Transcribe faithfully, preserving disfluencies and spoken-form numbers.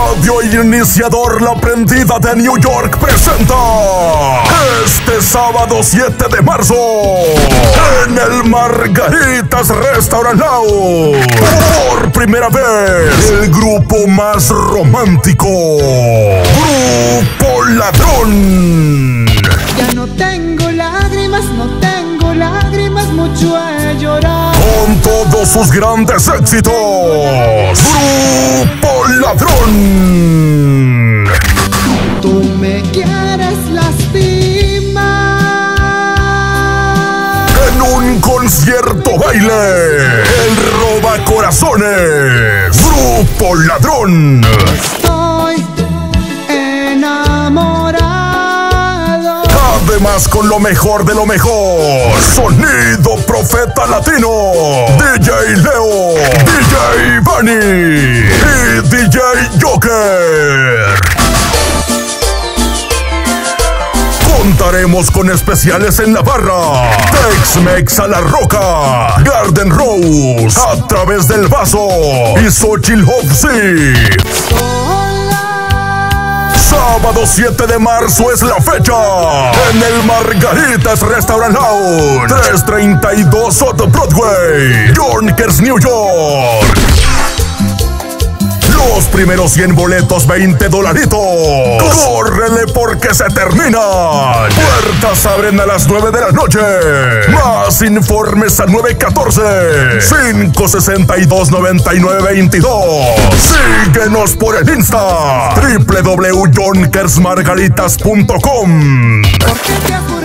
Radio Iniciador La Prendida de New York presenta este sábado siete de marzo en el Margaritas Restaurant Lounge. Por primera vez, el grupo más romántico, Grupo Ladrón. Ya no tengo lágrimas, no tengo lágrimas, mucho he llorado. Con todos sus grandes éxitos, Grupo Ladrón. Tú me quieres lastimar. En un concierto baile, el roba corazones, Grupo Ladrón. Estoy enamorado. Además, con lo mejor de lo mejor, Sonido Profeta Latino, D J Leo, D J Bunny y D J Joker. Contaremos con especiales en la barra, Tex-Mex a la Roca, Garden Rose, A Través del Vaso y Xochitl Hofsi. Sábado siete de marzo es la fecha en el Margaritas Restaurant Lounge, trescientos treinta y dos South Broadway, Yonkers, New York. Los primeros cien boletos, veinte dolaritos. ¡Córrele porque se terminan! Puertas abren a las nueve de la noche. Más informes a nueve uno cuatro, cinco seis dos, nueve nueve dos dos. Síguenos por el Insta, doble u doble u doble u punto yonkers margaritas punto com. ¿Por qué te